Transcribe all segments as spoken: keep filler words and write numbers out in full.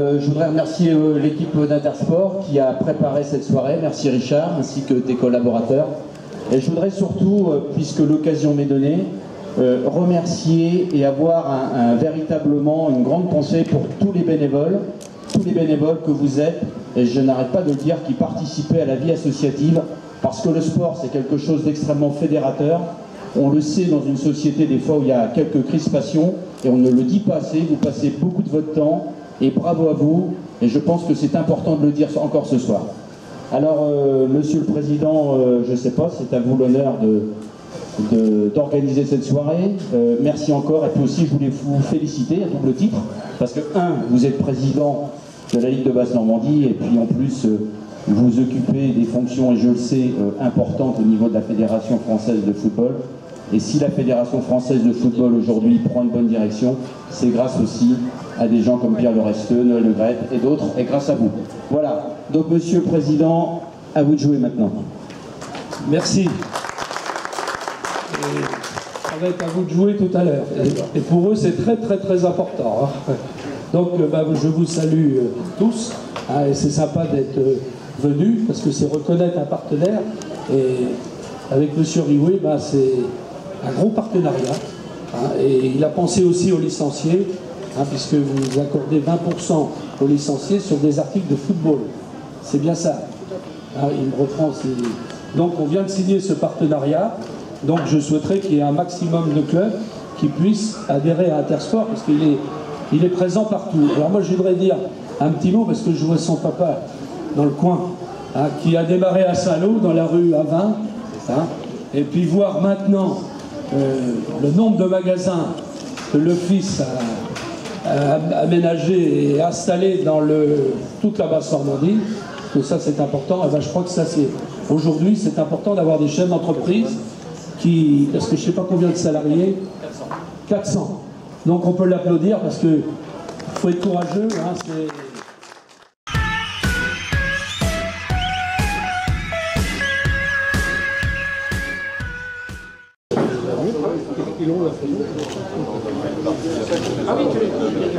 Euh, je voudrais remercier euh, l'équipe d'Intersport qui a préparé cette soirée. Merci Richard, ainsi que tes collaborateurs. Et je voudrais surtout, euh, puisque l'occasion m'est donnée, euh, remercier et avoir un, un, véritablement une grande pensée pour tous les bénévoles, tous les bénévoles que vous êtes, et je n'arrête pas de le dire, qui participaient à la vie associative, parce que le sport c'est quelque chose d'extrêmement fédérateur. On le sait dans une société des fois où il y a quelques crispations, et on ne le dit pas assez, vous passez beaucoup de votre temps, et bravo à vous, et je pense que c'est important de le dire encore ce soir. Alors, euh, Monsieur le Président, euh, je ne sais pas, c'est à vous l'honneur de, d'organiser cette soirée. Euh, merci encore, et puis aussi je voulais vous féliciter à double titre, parce que, un, vous êtes président de la Ligue de Basse-Normandie, et puis en plus, euh, vous occupez des fonctions, et je le sais, euh, importantes au niveau de la Fédération française de football. Et si la Fédération française de football aujourd'hui prend une bonne direction, c'est grâce aussi à des gens comme Pierre Le Resteux, Noël Le Graët et d'autres, et grâce à vous. Voilà. Donc, Monsieur le Président, à vous de jouer maintenant. Merci. Et ça va être à vous de jouer tout à l'heure. Et, et pour eux, c'est très, très, très important. Hein. Donc, bah, je vous salue euh, tous. Hein, et c'est sympa d'être euh, venu, parce que c'est reconnaître un partenaire. Et avec Monsieur Rioué, bah, c'est un gros partenariat. Hein, et il a pensé aussi aux licenciés, hein, puisque vous accordez vingt pour cent aux licenciés sur des articles de football. C'est bien ça. Hein, il me reprend. Donc on vient de signer ce partenariat. Donc je souhaiterais qu'il y ait un maximum de clubs qui puissent adhérer à Intersport, parce qu'il est, il est présent partout. Alors moi je voudrais dire un petit mot, parce que je vois son papa dans le coin, hein, qui a démarré à Saint-Lô, dans la rue A vingt, hein, et puis voir maintenant euh, le nombre de magasins que le fils a, a aménagé et installé dans le, toute la Basse-Normandie, que ça c'est important. Et ben, je crois que ça c'est aujourd'hui c'est important d'avoir des chefs d'entreprise qui, parce que je ne sais pas combien de salariés, quatre cents. Donc on peut l'applaudir parce que faut être courageux, hein, c'est... Ah oui, tu les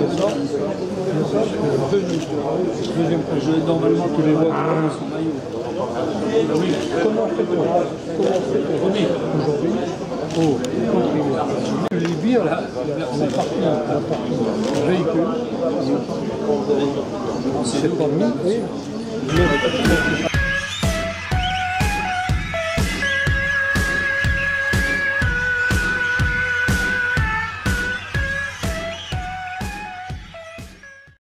je, normalement, tu les vois dans son maillot. Oui. Comment fait-on Comment fait-on aujourd'hui pour contribuer les vire la, la, la partie, la partie véhicule, c'est pas mis et